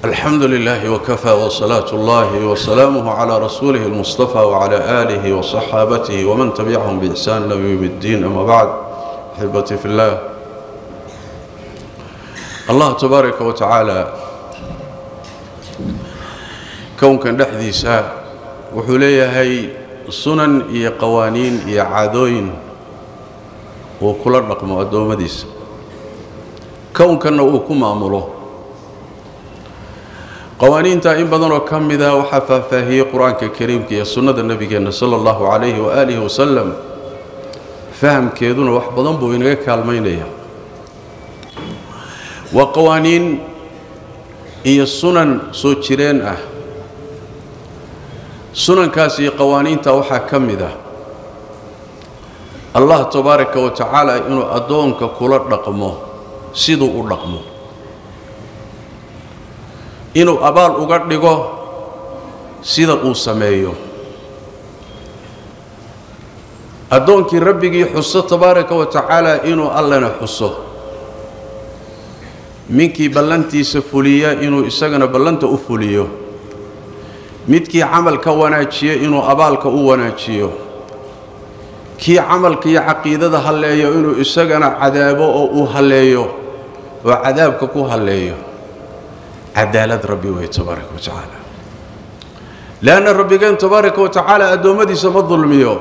الحمد لله وكفى وصلاة الله وسلامه على رسوله المصطفى وعلى آله وصحابته ومن تبعهم بإحسان إلى يوم الدين. أما بعد، أحبتي في الله، الله تبارك وتعالى كون كان دحديسا wuxuu leeyahay sunan iyo qawaaniin iyo caadooyin uu kula dhaqmo adoomadiisa kownkana uu ku maamulo. qawaaniinta in badan oo kamida waxa faahfaahiyay quraanka kariimka iyo sunnada nabigeena sallallahu alayhi wa alihi wa sallam. fahamkeeduna wax badan buu inaga kaalmaynaya. wa qawaaniin iyo sunan soo jireen ah. sunankaas iyo qawaaniinta waxaa ka mid ah Allah tabaaraka wa tacaala inuu adoonka kula dhaqmo sidoo u dhaqmo, inuu abaal uga dhigo sida uu sameeyo. adoonkii rabbigii xuso tabaaraka wa tacaala inuu allana xuso, minkii ballantiisa fuliya inuu isagana ballanta u fuliyo, midkii camalka wanaajiyo inuu abaalka u wanaajiyo, kii camalka iyo caqiidada haleeyo inuu isagana cadaabo oo uu haleeyo oo cadaabka ku haleeyo. cadaalad rabbi way tabaaraka wa tacaala, laana rabbigan tabaaraka wa tacaala adoomadiisa ma dulmiyo.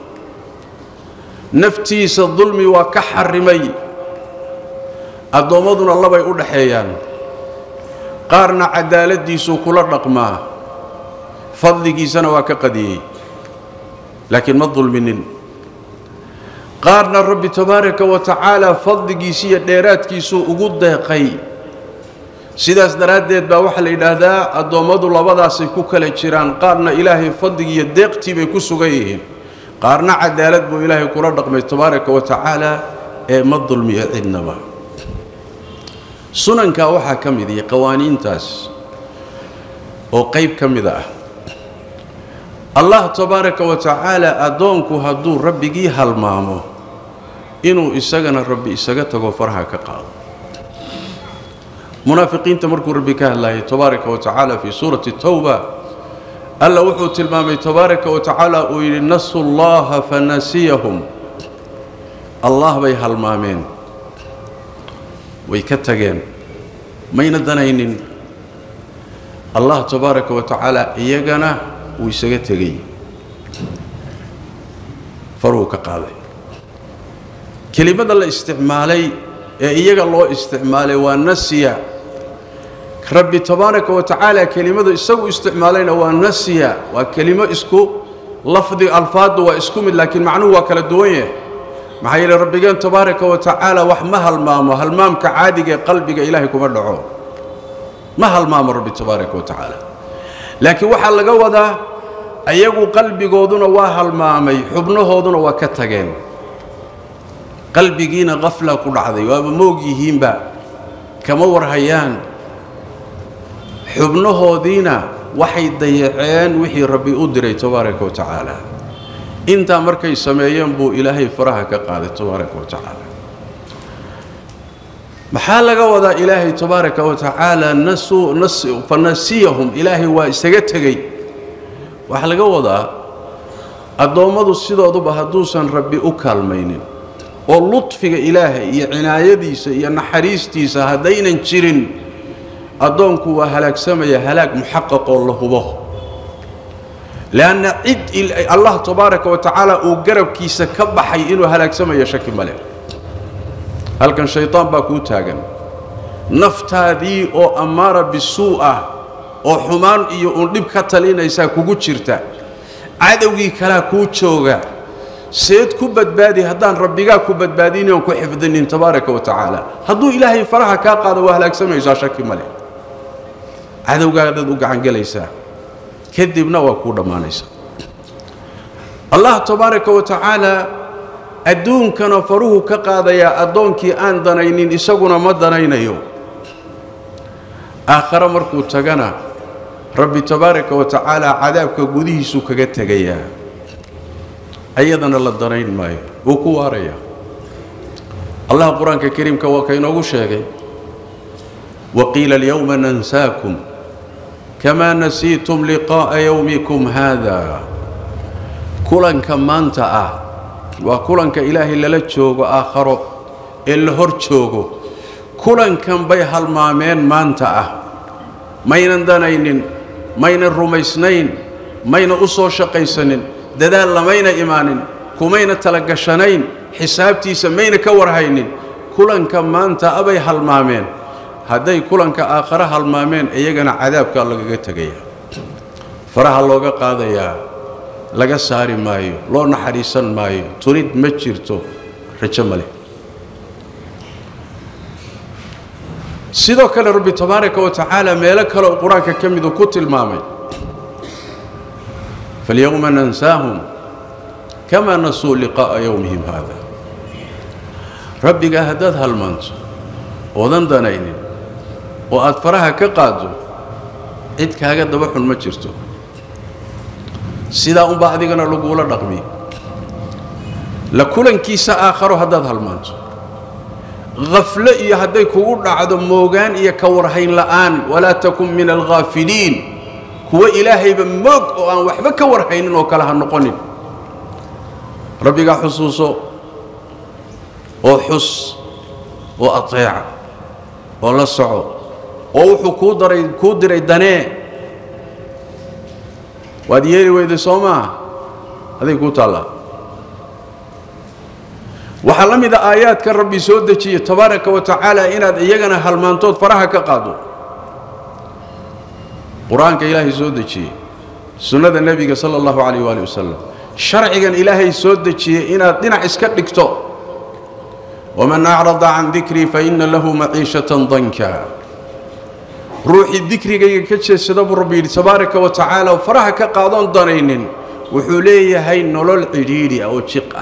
naftiisa dulmi waa ka xarimay. adoomaduna labay u dhaxeeyaan, qaarna cadaaladiisu kula dhaqmaa, fadligiisana waa ka qadiyay laakiin ma dulminin. qaarna rabbi tabaaraka wa tacaala fadligiisa iyo dheeraadkiisu ugu deeqay. sidaas daraaddeed baa waxa la yiraahdaa adoomadu labadaas ay ku kala jiraan, qaarna ilaahay fadliga iyo deeqtii bay ku sugan yihiin, qaarna cadaalad buu ilaahay kula dhaqmay tabaaraka wa tacaala ee ma dulmiyo cidnaba. sunanka waxaa ka mid ah qawaaniintaas oo qayb ka mid ah. Allah tabaaraka wa tacaala adoonku hadduu rabbigii halmaamo inuu isagana rabbi isaga tago faraha ka qaado. munaafiqiinta markuu rabbi ka hadlayay tabaaraka wa tacaala fi suurati tawba, alla wuxuu tilmaamay tabaaraka wa tacaala uu yidhi nasullaha fanasiyahum. allah bay halmaameen, way ka tageen, mayna danaynin. allah tabaaraka wa tacaala iyagana wuu isaga tegay, faruu ka qaaday. kelimada la isticmaalay ee iyaga loo isticmaalay waa nasiya. rabbi tabaaraka wa tacaala kelimadu isagu isticmaalayna waa nasiya. waa kelimo isku lafdi alfaadu waa isku mid, laakiin macnuhu waa kala duwan yahay. maxaa yeelay rabbigan tabaaraka wa tacaala wax ma halmaamo. halmaamka caadiga ee qalbiga ilaahay kuma dhaco, ma halmaamo rabbi tabaaraka wa tacaala. laakiin waxaa laga wadaa ayagu qalbigooduna waa halmaamay, xubnahooduna waa ka tageen. qalbigiina qafla ku dhacday, waaba moog yihiinba, kama warhayaan. xubnahoodiina waxay dayaceen wixii rabbi u diray tabaaraka wa tacaala. intaa markay sameeyeen buu ilaahay faraha ka qaaday tabaaraka wa tacaala. maxaa laga wadaa ilaahay tabaaraka wa tacaala fanasiyahum? ilaahay waa isaga tegay. waxaa laga wadaa addoommadu sidooduba hadduusan rabbi u kaalmaynin oo lutfiga ilaahay iyo cinaayadiisa iyo naxariistiisa haddaynan jirin, addoonku waa halaagsamaya halaag muxaqaq oo la hubo. laanna cid allah tabaaraka wa tacaala uu garabkiisa ka baxay inuu halaagsamaya shaki male. halkan shaytaan baa kuu taagan, naftaadii oo amaara bisuu ah oo xumaan iyo uun dhib ka talinaysaa kugu jirta, cadowgii kalaa kuu jooga. seed ku badbaadi haddaan rabbigaa ku badbaadinin oon ku xifdinin tabaaraka wa tacaala? hadduu ilaahay faraha kaa qaado waa halaagsamaysaa shaki male. cadowgaadaad u gacangelaysaa, kadibna waa kuu dhammaanaysaa. allah tabaaraka wa tacaala adduunkana faruhu ka qaadayaa addoonkii aan danaynin, isaguna ma danaynayo. aakhare markuu tagana rabbi tabaaraka wa tacaala cadaabka gudihiisu kaga tegayaa, ayadana la danayn maayo, wuu ku waaraya. allah quraanka kariimka waa ka inoogu sheegay وقيل اليوم ننساكم كما نسيتم لقاء يومكم هذا كلن كمانتا وكلن كإله اللي تشوغو آخر اللي هر تشوغو كلن كم بيها المامين مانتا مين دانين مين الرميسنين مين أصو شقيسنين ددال لمين إيمانين كمين تلقشنين حسابتي سمين كورهينين كلن كمانتا أبيها المامين هذي كلن كآخرها المامين إيجنا عذابك الله جتجيا فرح الله قاضيا لقى ساري مايو لو نحريسن مايو تريد مجرتو رجمله سيدو كلا ربي تبارك وتعالى ملك له القرآن كم ذو كتل مامي فاليوم ننساهم كما نسوا لقاء يومهم هذا ربي قاهدت هالمنت وذن دنين وأدفرها كقادو عد كاغا دبحون ما جرتو سيدا بعضي كنا لقولا رقمي لكل كيس آخر هدد هالمانت غفلة يهدي كور عدم موغان يكورهين الآن ولا تكن من الغافلين هو إلهي بموك وأن وحبك كورهين وكلها النقنين ربي حصوصه وحس وأطيع ولسعه ووحو كودري دنيه واديري ويدي صوما هذه قوت الله وحلم إذا آيات كربي سودتي تبارك وتعالى إن يجنا هالمانتود فرها كقادو قرآن كإلهي سودتي سنة النبي صلى الله عليه وآله وسلم شرعا إلهي سودتي إن دنا إسكتكتو ومن أعرض عن ذكري فإن له معيشة ضنكا روحي الذكر كتشي سدب ربي تبارك وتعالى وفرها كقادون ضنين وحوليه هاي نلول عديدي أو تشقة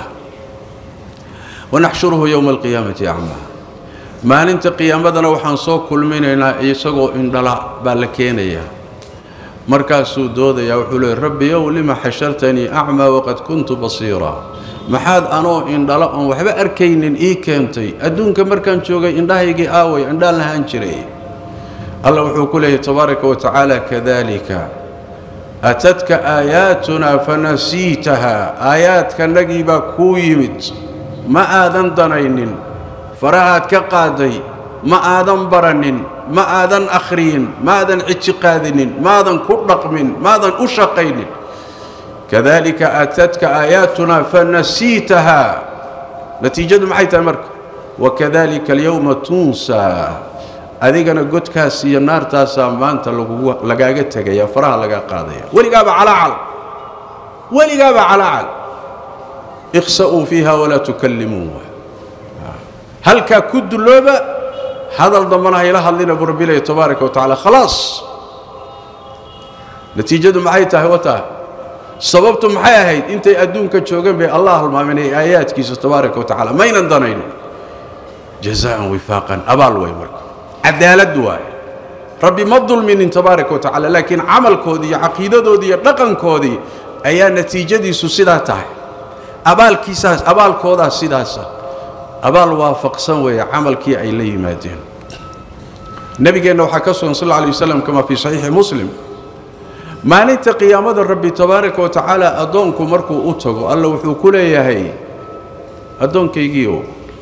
ونحشره يوم القيامة أعمى ما ننت قيامتنا وحنصوك كل مننا يسقوا إن دلع بالكينيا مركز دود يا وحولي ربي لما حشرتني أعمى وقد كنت بصيرا ما حد أنا إن دلع وحب أركين كنتي أدونك مركان شوقي إن ده يجي آوي إن ده لها انشري الله وحكوله تبارك وتعالى كذلك أتتك آياتنا فنسيتها آيات كنجيبا كويمت ما آذن دنين فرهات كقادي ما آذن برنين ما آذن أخرين ما آذن اعتقادين ما آذن كرقمين ما آذن أشقين كذلك أتتك آياتنا فنسيتها نتيجة محيط أمرك وكذلك اليوم تنسى أذيقنا قد كاسي النار تاسا مانتا لقاقتك يا فرها لقا قاضية ولقابة على عال اخسأوا فيها ولا تكلموها هل كد اللوبة هذا الضمنها إله اللينا بربيله تبارك وتعالى خلاص نتيجة محيطها هوتها سببتم محيا هيد انت أدونك تشوغن بي الله المؤمن آيات كيس تبارك وتعالى ما ينضنين جزاء وفاقا أبال ويمرك عدالة دواء ربي ما الظلمين تبارك وتعالى لكن عمل كودي عقيدة دودي رقم كودي أي نتيجة دي سيداتها أبال كيساس أبال كودا سيداسا أبال وافق سوي عمل كي أي لي مادين النبي قال له حكسه صلى الله عليه وسلم كما في صحيح مسلم ما ننت قيامة الرب تبارك وتعالى أدونك مركو أتقو الله وحكو لي هي أدونك يجيو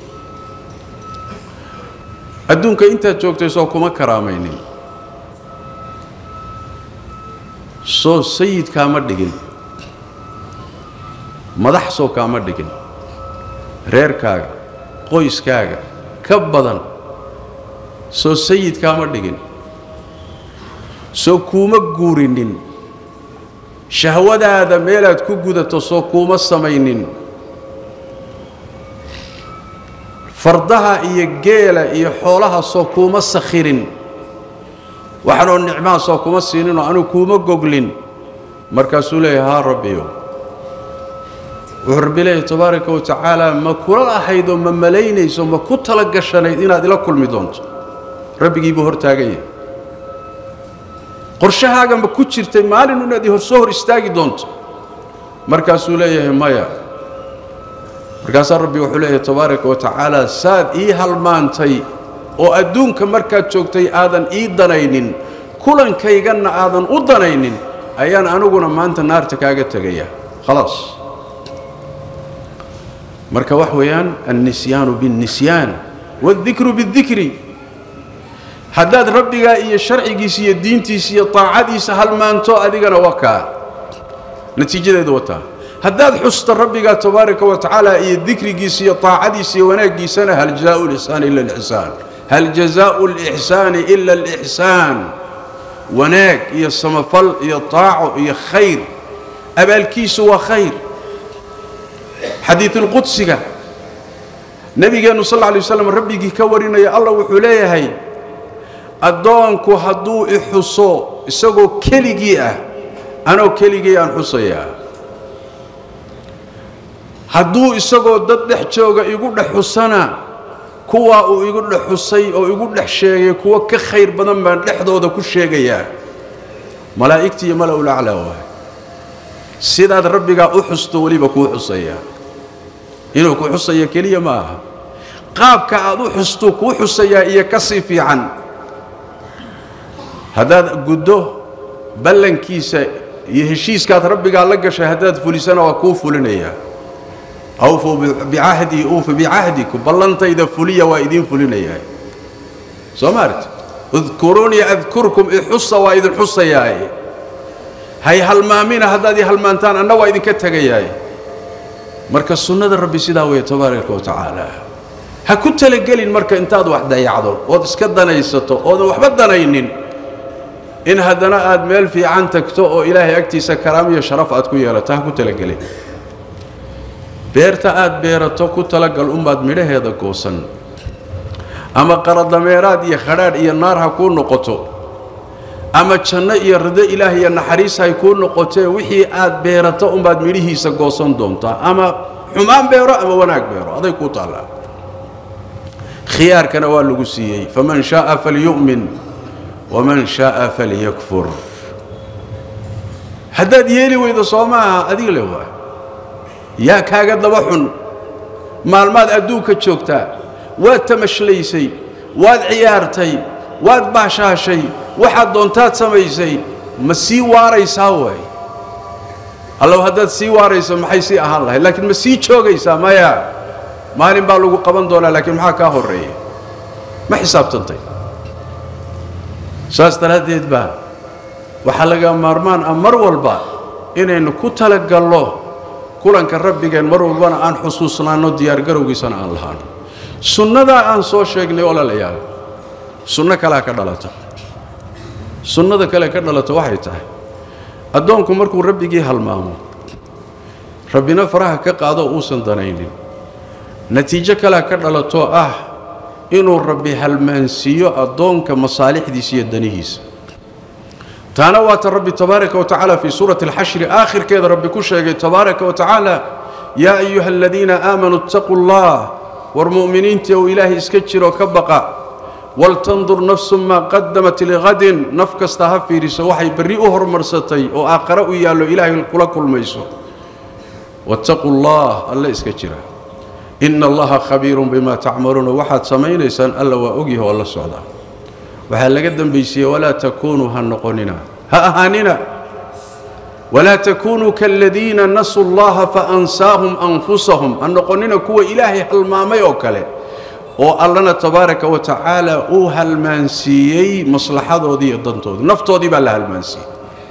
أدونك أنت توقتي سوكما كرامين سو سيد كامر دقين مدح سو كامر دقين رير كاغا قويس كاغا كبضن سو سيد كامر دقين سو كوما قورنين شهوة هذا ميلاد كوكودة سو كوما سمينين فردها إيه جيلة إيه حولها صوكوما سخيرين وحنو النعمة صوكوما سينين وأنو كوما جوجلين مركزوا لي ها ربيو ورب الله تبارك وتعالى ما كل أحد من ملايين ثم كنت لقشنا إن هذا لكل مدونت ربي جيبه هرتاجية قرشها جنب كتير تمال إنه هذه الصهر استاجي دونت مركزوا لي مايا مركز ربي وحوله تبارك وتعالى ساد هالمانتي وأدونك مركز شوكتي آذن دناينين kulankayganna aadan u danaynin ayaan aniguna maanta naarta kaaga tagayaa khalaas marka wax weeyaan annisyaanu binnisyaan waaldikru biاldikri haddaad rabbigaa iyo sharcigiisa iyo diintiisa iyo taacadiisa halmaanto adigana waa kaa natiijadeedu wataa haddaad xusto rabbigaa tabaaraka wa tacaala iyo dikrigiisa iyo taacadiisa iyo wanaaggiisana hal jazaa'u lixsaani ila alixsaan hal jazaa'u lixsaani ila alixsaan wanaag iyo samafal iyo taaco iyo khayr abaalkiisu waa khayr xadiid alqudsiga nabigeennu sal alla alay wasalam rabbigii ka warinaya allah wuxuu leeyahay addoonku hadduu i xuso isagoo keligii ah anoo keligii aan xusayaa hadduu isagoo dad dhex jooga igu dhex xusana kuwaa uu igu dhex xusay oo igu dhex sheegay kuwa ka khayr badan baan dhexdooda ku sheegayaa malaa'igtii iyo mala'ul aclaa waay sidaad rabbigaa u xusto weliba kuu xusayaa inuu ku xusayo keliya ma aha qaabka aad u xusto kuu xusayaa iyo ka sii fiican haddaad guddo ballankiisa iyo heshiiskaad rabbigaa la gashay haddaad fulisana waa kuu fulinayaa awfuu bicahdii uufu bicahdikum ballantayda fuliya waa idiin fulinayaa soo maaragti udkuruunii adkurkum ixusa waa idin xusayaaye hay halmaamina haddaad ii halmaantaan anna waa idinka tegayaaye marka sunnada rabbi sidaa weeye tabaaraka wa tacaala ha ku talagelin marka intaad wax dayacdo ood iska danaysato oodan waxba danaynin in haddana aad meel fiican tagto oo ilaahay agtiisa karaam iyo sharaf aad ku yeelato ha ku talagelin beerta aad beerato ku talagal ummaad midhaheeda goosan ama qaradameeraad iyo khadhaadh iyo naar ha kuu noqoto ama janno iyo rido ilaah iyo naxariis hay kuu noqotee wixii aad beerato ummaad midhihiisa goosan doontaa ama xumaan beero ama wanaag beero aday kuu taallaa khiyaarkana waa lagu siiyey faman shaaa falyu'min waman shaaa falyakfur haddaad yeeli weydo soo maaha adiga le waay yaa kaaga daba xun maalmaad adduunka joogtaa waad tamashlaysay waad ciyaartay waad baashaashay waxaad doontaad samaysay ma sii waaraysaa waay allow haddaad sii waarayso maxay sii ahaan lahayd laakiin ma sii joogaysaa maya maalin baa lagu qaban doonaa laakiin maxaa kaa horreeya ma xisaabtantay saas daraaddeed baa waxaa laga maarmaan ah mar walba inaynu ku talagalno kulanka rabbigeen mar walbana aan xusuusnaanno diyaargarowgiisana aan lahaano sunnadaa aan soo sheegnay walaalayaal sunno kalea ka dhalata sunnada kale ka dhalata waxay tahay addoonku markuu rabbigii halmaamo rabbina faraha ka qaado uusan danaynin natiijo kalea ka dhalatoo ah inuu rabbi halmaansiiyo addoonka masaalixdiisa iyo danihiisa taana waata rabbi tabaaraka wa tacaala fii suurati alxashri aakhirkeeda rabbi ku sheegay tabaaraka wa tacaala yaa ayuha aladiina aamanuu ittaquu allah war mu'miniintii ou ilaahay iska jiro ka baqa waltandur nafsun maa qadamat liqadin naf kasta ha fiiriso waxay berri u hormarsatay oo aakhare u yaallo ilaahay kula kulmayso wattaquu allah alle iska jira ina allaha khabiirun bimaa tacmaluuna waxaad samaynaysaan alla waa ogyahay oo la socdaa waxaa laga dambaysiiyey walaa takuunuu ha noqonina ha ahaanina walaa takuunuu kaaladiina nasuu allaha faansaahum anfusahum ha noqonina kuwa ilaahay halmaamay oo kale oo allana tabaaraka wa tacaala uu halmaansiiyey maslaxadoodii iyo dantoodii naftoodii baa la halmaansiiyey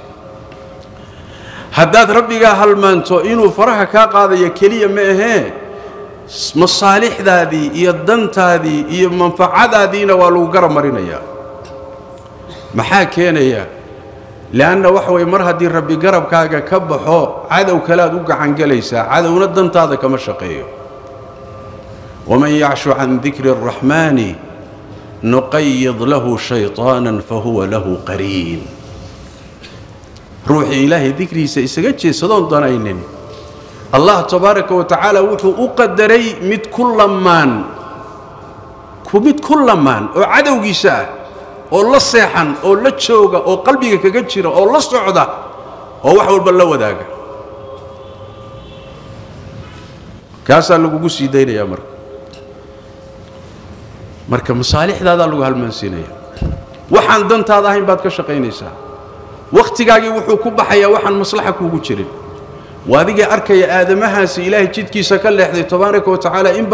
haddaad rabbigaa halmaanto inuu faraha kaa qaadayo keliya ma ahee masaalixdaadii iyo dantaadii iyo manfacadaadiina waa lagu garab marinayaa maxaa keenaya leanna waxa way mar haddii rabbi garabkaaga ka baxo cadow kale aad u gacangelaysaa cadowna dantaada kama shaqeeyo waman yacshu can dikri الraxmaani nuqayid lahu shayطaanan fahuwa lahu qariin ruuxii ilaahay dikrigiisa isaga jeesadoon danaynin allah tabaaraka wa tacaala wuxuu u qadaray mid ku lamaan oo cadowgiisa ah oo la seexan oo la jooga oo qalbiga kaga jira oo la socda oo wax walba la wadaaga kaasaa lagugu sii daynayaa marka masaalixdaadaa lagu halmaansiinaya waxaan dantaada ahayn baad ka shaqaynaysaa waqtigaagii wuxuu ku baxayaa waxaan maslaxa kuugu jirin waadiga arkaya aadamahaasi ilaahay jidkiisa ka leexday tabaaraka wa tacaala in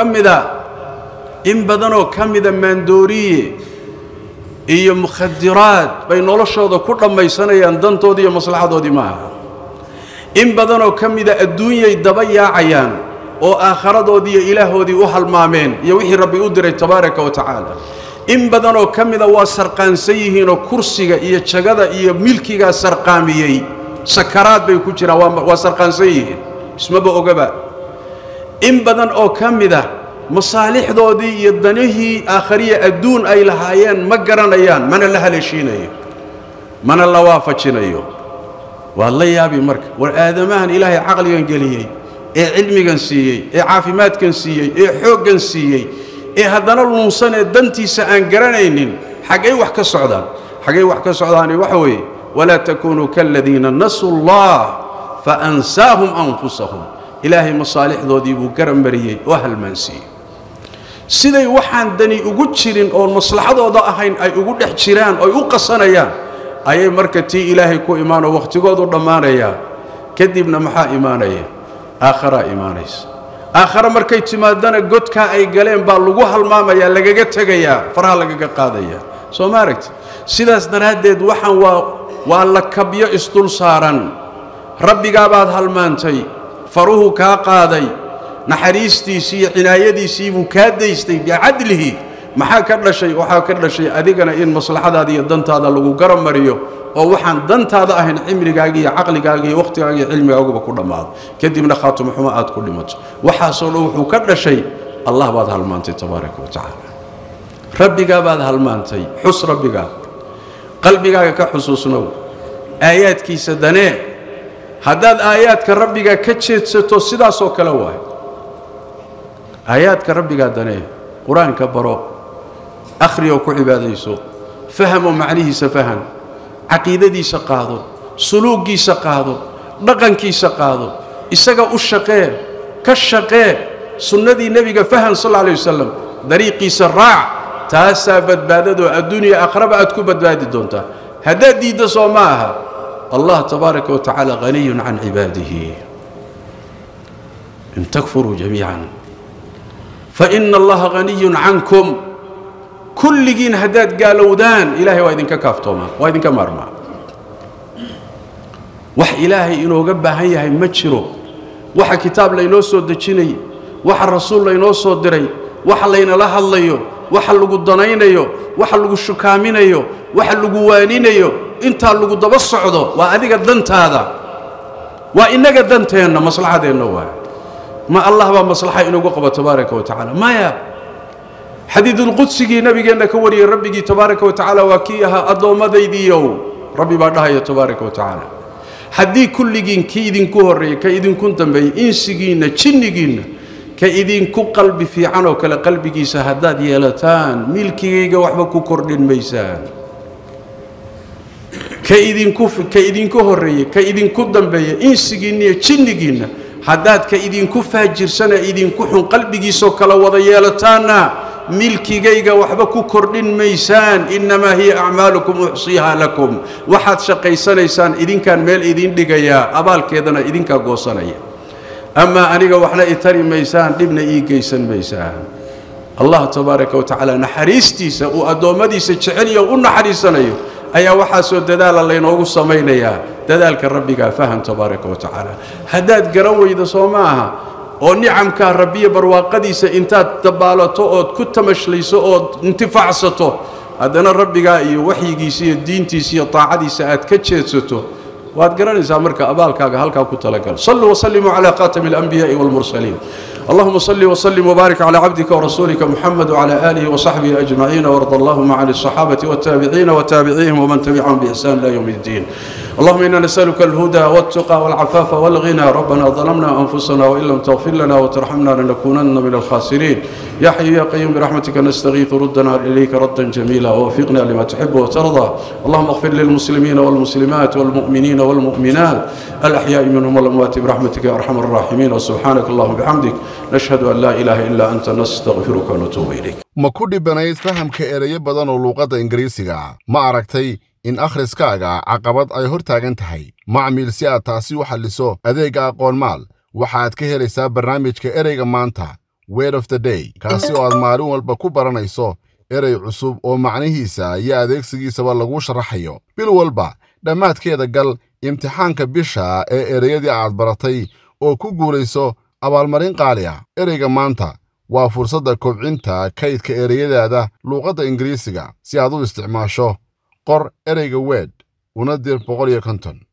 badanoo kamida maandooriye iyo mukhadiraad bay noloshooda ku dhammaysanayaan dantoodii iyo maslaxadoodii maaha in badanoo kamida adduunyay daba yaacayaan oo aakhiradoodii iyo ilaahoodii u halmaameen iyo wixii rabbi u diray tabaaraka wa tacaala in badanoo kamida waa sarqaansan yihiin oo kursiga iyo jagada iyo milkiga sarqaamiyay sakaraad bay ku jiraan waa sarqaansan yihiin ismaba ogaba in badan oo kamida masaalixdoodii iyo danihii aakhiriya adduun ay lahaayeen ma garanayaan mana la haleeshiinayo mana la waafajinayo waa la yaabi marka war aadamahan ilaahay caqligan geliyey ee cilmigan siiyey ee caafimaadkan siiyey ee xooggan siiyey ee haddana lunsan ee dantiisa aan garanaynin xaggay wax ka socdaan waxa weeye walaa takunuu kaladiina nasuu allah faansaahum anfusahum ilaahay masaalixdoodii buu garan mariyey oo halmaansiiyey siday waxaan dani ugu jirin oo maslaxadooda ahayn ay ugu dhex jiraan oo u qasanayaan ayay marka tii ilaahay ku imaano waqtigoodu dhammaanaya kadibna maxaa imaanaya aakhira imaanaysa aakhira markay timaadana godka ay galeen baa lagu halmaamaya lagaga tagayaa faraha lagaga qaadaya soo ma aragti sidaas daraadeed waxaan waa la kabyo isdul saaran rabbigaa baad halmaantay faruhu kaa qaaday naxariistiisii iyo cinaayadiisii buu kaa daystay bicadlihi maxaa ka dhashay waxaa ka dhashay adigana in maslaxadaada iyo dantaada lagu garan mariyo oo waxaan dantaada ahayn cimrigaaga iyo caqligaaga iyo waqtigaaga iyo cilmigaaguba ku dhammaado kadibna khaatimo xumo aad ku dhimato waxaasoo dhan wuxuu ka dhashay allah baad halmaantay tabaaraka wa tacaala rabbigaa baad halmaantay xus rabbigaa qalbigaaga ka xusuusnow aayaadkiisa danee haddaad aayaadka rabbigaa ka jeedsato sidaasoo kale waay aayaadka rabbigaa danee qur-aanka baro akhri oo ku cibaadayso fahmo macnihiisa fahan caqiidadiisa qaado suluugiisa qaado dhaqankiisa qaado isaga u shaqee ka shaqee sunnadii nebiga fahan sal alla alayh wasalam dariiqiisa raac taasaa badbaadadoo adduuniya aakhiraba aad ku badbaadi doontaa haddaad diidda soo ma aha allah tabaaraka wa tacaala ghaniyun can cibaadihi in takfuruu jamiican faina allaha ghaniyun cankum kulligiin haddaad gaalowdaan ilaahay waa idinka kaaftoomaa waa idinka maarmaa wax ilaahay inooga baahan yahay ma jiro waxa kitaab laynoo soo dejinay waxa rasuul laynoo soo diray waxa laynala hadlayo waxa lagu danaynayo waxa lagu shukaaminayo waxa lagu waaninayo intaa lagu daba socdo waa adiga dantaada waa inaga danteenna maslaxadeenna waa ma allah baa maslaxa inugu qaba tabaaraka wa tacaala maya xadiidul qudsigii nabigeenna ka wariyey rabbigii tabaaraka wa tacaala waa kii ahaa addoommadaydiiyow rabbi baa dhahaya tabaaraka wa tacaala haddii kulligiin kii idinku horreeyey ka idinku dambeeyey insigiinna jinnigiinna ka idinku qalbi fiican oo kale qalbigiisa haddaad yeelataan milkigayga waxba ku kordhin maysaan ka idinku horreeyey ka idinku dambeeyey insigiinna iyo jinnigiinna haddaad ka idinku faajirsana idinku xun qalbigiisoo kala wada yeelataanna milkigayga waxba ku kordhin maysaan innamaa hiya acmaalukum uxsiihaa lakum waxaad shaqaysanaysaan idinkaan meel idin dhigayaa abaalkeedana idinkaa goosanaya amaa aniga waxna i tari maysaan dhibna ii geysan maysaan allah tabaaraka wa tacaala naxariistiisa uu addoommadiisa jeceliyo u naxariisanayo ayaa waxaasoo dadaala laynoogu samaynayaa dadaalka rabbigaa faham tabaaraka wa tacaala haddaad garan weydo soo ma aha oo nicamkaa rabbiya barwaaqadiisa intaad dabaalato ood ku tamashlayso ood intifaacsato haddana rabbigaa iyo waxyigiisa iyo diintiisa iyo taacadiisa aad ka jeedsato waad garanaysaa marka abaalkaaga halkaa ku talagal sallu wasallimuu calaa khaatami alanbiyaa'i waalmursaliin اللهم صل وسلم وبارك على عبدك ورسولك محمد وعلى آله وصحبه أجمعين وارض اللهم عن الصحابة والتابعين وتابعيهم ومن تبعهم بإحسان إلى يوم الدين اللهم إنا نسألك الهدى والتقى والعفاف والغنى. ربنا ظلمنا أنفسنا وإن لم تغفر لنا وترحمنا لنكونن من الخاسرين. يا حي يا قيوم برحمتك نستغيث ردنا إليك ردا جميلا ووفقنا لما تحب وترضى. اللهم اغفر للمسلمين والمسلمات والمؤمنين والمؤمنات الأحياء منهم والأموات برحمتك يا أرحم الراحمين. وسبحانك اللهم بحمدك نشهد أن لا إله إلا أنت نستغفرك ونتوب إليك. ma ku dhibanayd fahamka erayo badan oo luuqadda Ingiriisiga ma aragtay in akhriskaaga caqabad ay hor taagan tahay macmiil si aad taasi u xalliso adeega aqoon maal waxaad ka helaysaa barnaamijka ereyga maanta word of the day kaasi oo aad maalin walba ku baranayso erey cusub oo macnihiisa iyo adeegsigiisaba lagu sharaxayo bil walba dhammaadkeeda gal imtixaanka bisha ee ereyadii aad baratay oo ku guulayso abaalmarin qaali ah ereyga maanta waa fursadda kobcinta kaydka ereyadaada luuqadda Ingiriisiga si aad u isticmaasho qor ereyga word una dir 150